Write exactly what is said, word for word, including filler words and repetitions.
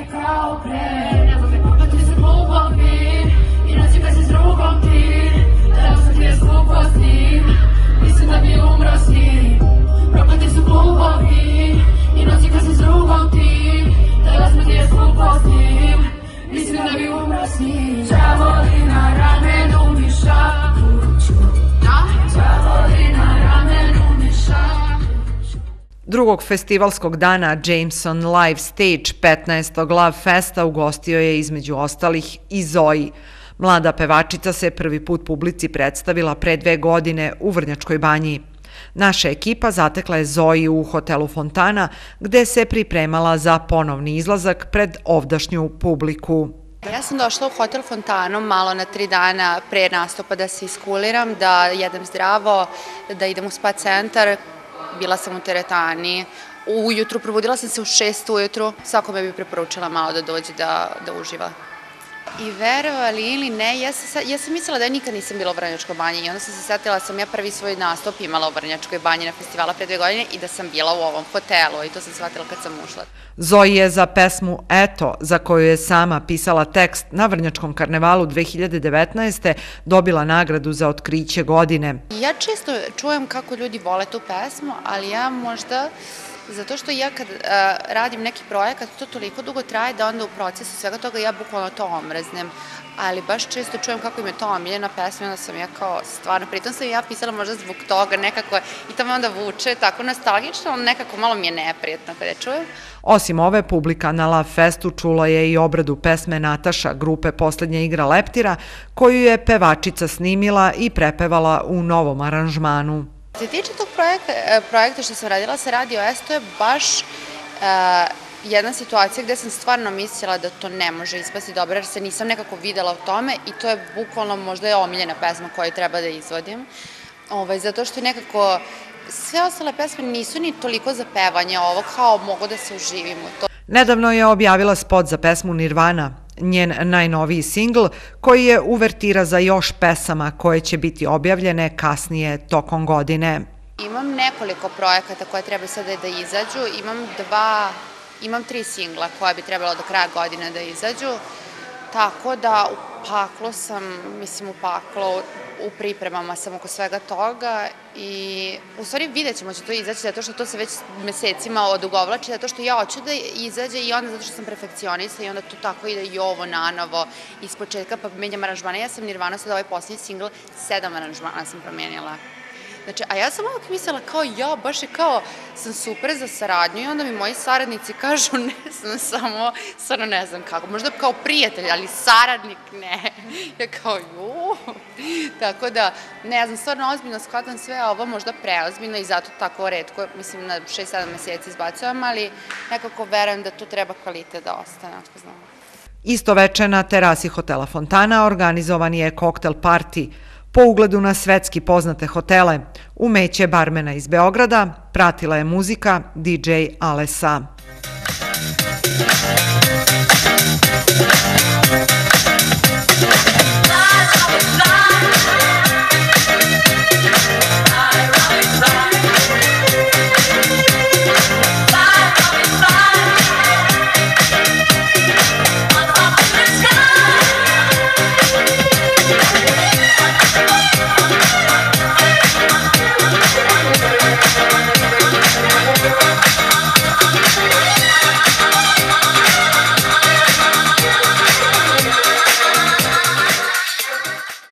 kao pre. Nego me popati se glupovi i noći kad si s drugom ti. Da sam ti je skupo s njim, mislim da bi umro s njim. Propati su glupovi i noći kad si s drugom ti. Da sam ti je skupo s njim, mislim da bi umro s njim. Đavoli na ramenu mi šapuću, đavoli na ramenu mi šapuću. Drugog festivalskog dana Jameson Live Stage petnaestog Love Festa ugostio je između ostalih i Zoji. Mlada pevačica se prvi put publici predstavila pre dve godine u Vrnjačkoj Banji. Naša ekipa zatekla je Zoji u hotelu Fontana, gde se pripremala za ponovni izlazak pred ovdašnju publiku. Ja sam došla u hotel Fontanu malo na tri dana pre nastupa da se iskuliram, da jedem zdravo, da idem u spa centar. Bila sam u teretani. Ujutru, probudila sam se u šest ujutru. Svakome bi preporučila malo da dođe da, da uživa. I verovali ili ne, ja sam, ja sam mislila da ja nikad nisam bila u Vrnjačkoj Banji i onda sam se setila da sam ja prvi svoj nastup imala u Vrnjačkoj Banji na festivala pre dve godine i da sam bila u ovom hotelu i to sam shvatila kad sam ušla. Zoji je za pesmu Eto, za koju je sama pisala tekst na Vrnjačkom karnevalu dve hiljade devetnaeste. dobila nagradu za otkriće godine. Ja često čujem kako ljudi vole tu pesmu, ali ja možda... Zato što ja kad uh, radim neki projekat, to toliko dugo traje da onda u procesu svega toga ja bukvalno to omrznem. Ali baš često čujem kako im je to omiljena pesma i onda sam ja kao stvarno, pritom sam ja pisala možda zbog toga nekako i to me onda vuče tako nostalgično, ali nekako malo mi je neprijetno kada je čujem. Osim ove, publika na Love Festu čula je i obradu pesme Nataša grupe Poslednja igra leptira, koju je pevačica snimila i prepevala u novom aranžmanu. Što se tiče tog projekta, projekta što sam radila sa Radio S, to je baš uh, jedna situacija gde sam stvarno mislila da to ne može ispasti dobro, jer se nisam nekako videla u tome i to je bukvalno možda je omiljena pesma koju treba da izvodim. Ovaj, zato što nekako sve ostale pesme nisu ni toliko za pevanje, ovo kao mogu da se uživim u to. Nedavno je objavila spot za pesmu Nirvana, njen najnoviji singl, koji je uvertira za još pesama koje će biti objavljene kasnije tokom godine. Imam nekoliko projekata koje treba sada da izađu, imam dva, imam tri singla koja bi trebalo do kraja godine da izađu, tako da u paklu sam, mislim u paklu, u pripremama sam oko svega toga i u stvari vidjet ćemo će to izaći zato što to se već mesecima odugovlači, zato što ja hoću da izađe i onda zato što sam perfekcionista i onda to tako ide i ovo nanovo iz početka pa menjam aranžmane. Ja sam Nirvana sad ovaj posljednji singl, sedam aranžmana sam promijenila. Znači, a ja sam uvijek mislila kao ja, baš je kao, sam super za saradnju i onda mi moji saradnici kažu ne znam samo, stvarno ne znam kako, možda kao prijatelj, ali saradnik ne. Ja kao ju, tako da, ne znam, stvarno ozbiljno shvatam sve ovo, možda preozbiljno i zato tako retko, mislim na šest sedam meseci izbacujem, ali nekako verujem da tu treba kvalitet da ostane, ako znam. Isto veče na terasi hotela Fontana organizovan je koktel party. Po ugledu na svetski poznate hotele, umeće barmena iz Beograda, pratila je muzika D J Alesa.